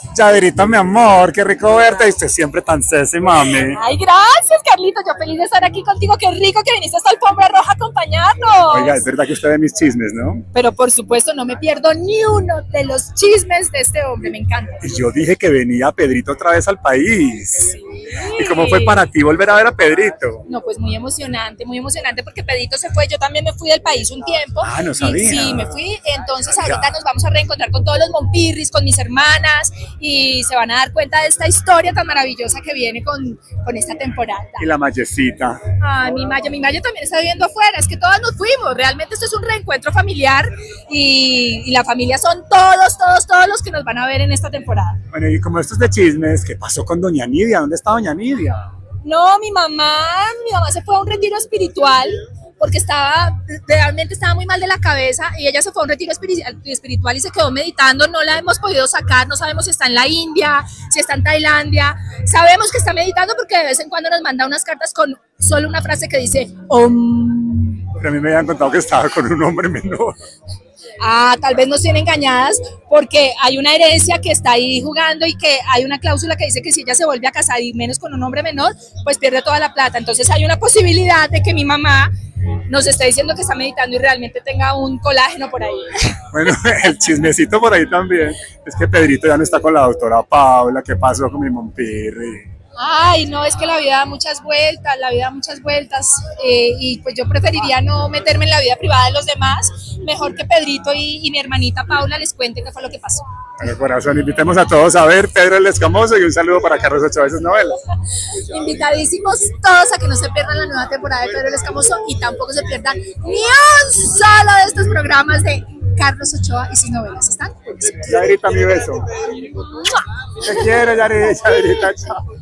Yaderita, mi amor, qué rico verte. Y usted siempre tan sexy, mami. Ay, gracias, Carlitos. Yo feliz de estar aquí contigo. Qué rico que viniste hasta Alfombra Roja a acompañarnos. Oiga, es verdad que usted ve mis chismes, ¿no? Pero por supuesto, no me pierdo ni uno de los chismes de este hombre. Me encanta. Y yo dije que venía Pedrito otra vez al país. Sí. ¿Y cómo fue para ti volver a ver a Pedrito? No, pues muy emocionante porque Pedrito se fue. Yo también me fui del país un tiempo. Ah, no sabía. Sí, me fui. Entonces ahorita nos vamos a reencontrar con todos los Monpirris, con mis hermanas, y se van a dar cuenta de esta historia tan maravillosa que viene con esta temporada. Y la Mayecita. Ay, mi Mayo también está viviendo afuera. Es que todas nos fuimos. Realmente esto es un reencuentro familiar y la familia son todos los que nos van a ver en esta temporada. Bueno, y como estos de chismes, ¿qué pasó con doña Nidia? ¿Dónde está doña Nidia? No, mi mamá se fue a un retiro espiritual porque realmente estaba muy mal de la cabeza, y ella se fue a un retiro espiritual y se quedó meditando. No la hemos podido sacar, no sabemos si está en la India, si está en Tailandia. Sabemos que está meditando porque de vez en cuando nos manda unas cartas con solo una frase que dice Om. Pero a mí me habían contado que estaba con un hombre menor. Ah, tal vez nos tienen engañadas porque hay una herencia que está ahí jugando, y que hay una cláusula que dice que si ella se vuelve a casar y menos con un hombre menor, pues pierde toda la plata. Entonces hay una posibilidad de que mi mamá nos esté diciendo que está meditando y realmente tenga un colágeno por ahí. Bueno, el chismecito por ahí también es que Pedrito ya no está con la doctora Paula. ¿Qué pasó con mi Monpirri? Ay, no, es que la vida da muchas vueltas, y pues yo preferiría no meterme en la vida privada de los demás. Mejor que Pedrito y mi hermanita Paula les cuente qué fue lo que pasó. Bueno, corazón, invitemos a todos a ver Pedro el Escamoso, y un saludo para Carlos Ochoa de sus novelas. Invitadísimos todos a que no se pierdan la nueva temporada de Pedro el Escamoso, y tampoco se pierdan ni un solo de estos programas de Carlos Ochoa y sus novelas. ¿Están? Yaderita, mi beso. Te quiero, Yaderita, chao.